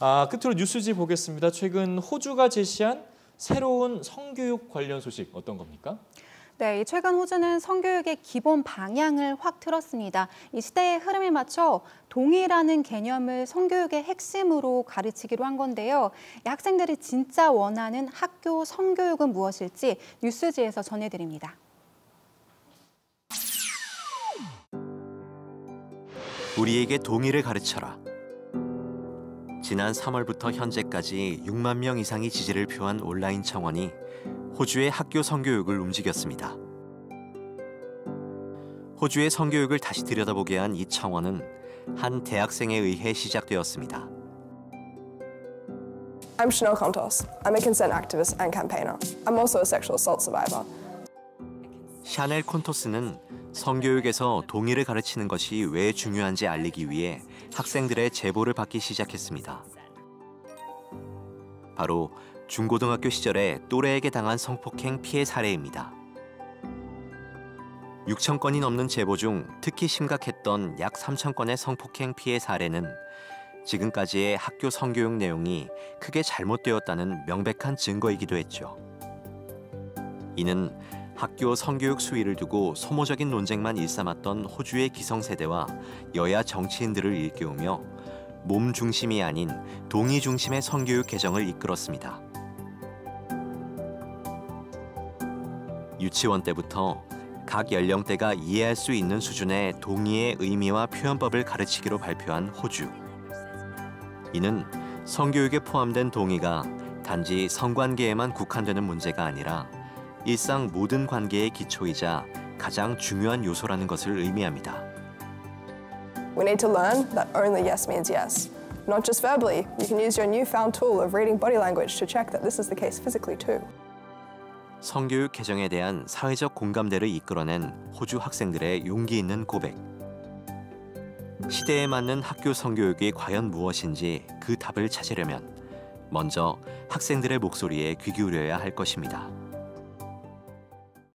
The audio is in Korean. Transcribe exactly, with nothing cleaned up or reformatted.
아, 끝으로 뉴스지 보겠습니다. 최근 호주가 제시한 새로운 성교육 관련 소식 어떤 겁니까? 네, 최근 호주는 성교육의 기본 방향을 확 틀었습니다. 이 시대의 흐름에 맞춰 동의라는 개념을 성교육의 핵심으로 가르치기로 한 건데요. 이 학생들이 진짜 원하는 학교 성교육은 무엇일지 뉴스지에서 전해드립니다. 우리에게 동의를 가르쳐라. 지난 삼월부터 현재까지 육만 명 이상이 지지를 표한 온라인 청원이 호주의 학교 성교육을 움직였습니다. 호주의 성교육을 다시 들여다보게 한 이 청원은 한 대학생에 의해 시작되었습니다. I'm Chanel Contos. I'm a consent activist and campaigner. I'm also a sexual assault survivor. 샤넬 콘토스는 성교육에서 동의를 가르치는 것이 왜 중요한지 알리기 위해 학생들의 제보를 받기 시작했습니다. 바로 중고등학교 시절에 또래에게 당한 성폭행 피해 사례입니다. 육천 건이 넘는 제보 중 특히 심각했던 약 삼천 건의 성폭행 피해 사례는 지금까지의 학교 성교육 내용이 크게 잘못되었다는 명백한 증거이기도 했죠. 이는 학교 성교육 수위를 두고 소모적인 논쟁만 일삼았던 호주의 기성세대와 여야 정치인들을 일깨우며 몸 중심이 아닌 동의 중심의 성교육 개정을 이끌었습니다. 유치원 때부터 각 연령대가 이해할 수 있는 수준의 동의의 의미와 표현법을 가르치기로 발표한 호주. 이는 성교육에 포함된 동의가 단지 성관계에만 국한되는 문제가 아니라 일상 모든 관계의 기초이자 가장 중요한 요소라는 것을 의미합니다. We need to learn that only yes means yes. Not just verbally, you can use your newfound tool of reading body language to check that this is the case physically too. 성교육 개정에 대한 사회적 공감대를 이끌어낸 호주 학생들의 용기 있는 고백. 시대에 맞는 학교 성교육이 과연 무엇인지 그 답을 찾으려면 먼저 학생들의 목소리에 귀 기울여야 할 것입니다.